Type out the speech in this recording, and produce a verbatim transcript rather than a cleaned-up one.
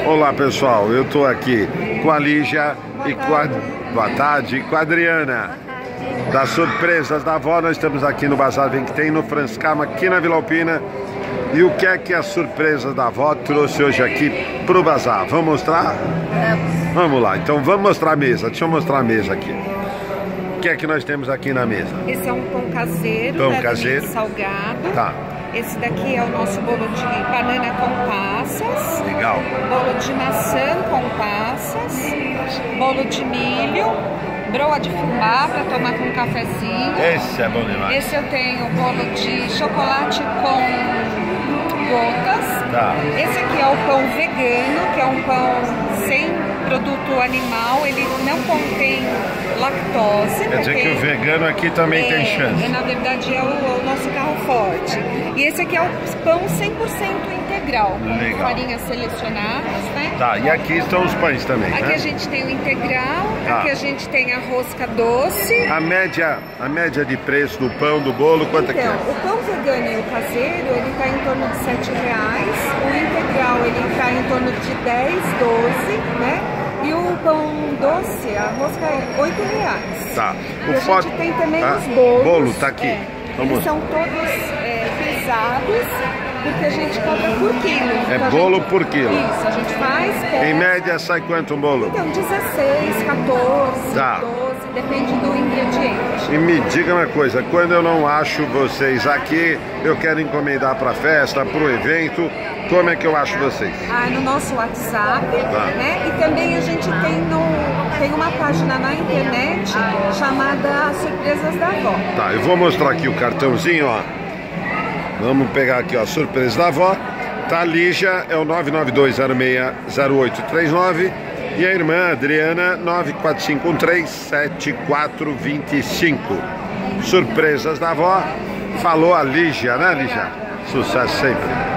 Olá pessoal, eu estou aqui com a Lígia e com a... Boa tarde, com a Adriana das Surpresas da Avó. Nós estamos aqui no Bazar Vem Que Tem, no Franscama, aqui na Vila Alpina. E o que é que a Surpresa da Avó trouxe hoje aqui pro Bazar? Vamos mostrar? Vamos. Vamos lá, então vamos mostrar a mesa. Deixa eu mostrar a mesa aqui. O que é que nós temos aqui na mesa? Esse é um pão caseiro, pão caseiro salgado. Tá. Esse daqui é o nosso bolo de banana com passas. Legal. Bolo de maçã com passas. Bolo de milho. Broa de fubá para tomar com um cafezinho. Esse é bom demais. Esse eu tenho bolo de chocolate com gotas. Tá. Esse aqui é o pão vegano, que é um pão sem produto animal. Ele não contém lactose. Quer dizer que o vegano aqui também é, tem chance. É, na verdade é o, o nosso carro forte. E esse aqui é o pão cem por cento integral, com Legal. farinhas selecionadas, né? Tá, e aqui estão os pães também, Aqui né? a gente tem o integral, Tá. aqui a gente tem a rosca doce. A média, a média de preço do pão, do bolo, quanto Então, é que é? o pão vegano e o caseiro, ele está em torno de sete reais. O integral, ele está em torno de dez, doze, né? E o pão doce, a rosca é oito reais. Tá. E O a foto... gente tem também ah, os bolos. Bolo, tá aqui. É, Vamos. eles são todos é, pesados, porque a gente cobra por quilo. É Então, a bolo gente- por quilo. Isso, a gente faz... Em pesa. média sai quanto um bolo? Então, dezesseis, quatorze, Tá. doze, depende do ingrediente. E me diga uma coisa, quando eu não acho vocês aqui, eu quero encomendar para festa, para o evento, como é que eu acho vocês? Ah, no nosso WhatsApp, Tá. né? E também a gente tem, no, tem uma página na internet chamada Surpresas da Avó. Tá, eu vou mostrar aqui o cartãozinho, ó. Vamos pegar aqui, ó, Surpresa da Avó. Tá, Lígia, é o nove nove dois zero seis zero oito três nove. E a irmã Adriana, nove quatro cinco um três sete quatro dois cinco. Surpresas da Avó. Falou a Lígia, né, Lígia? Sucesso sempre.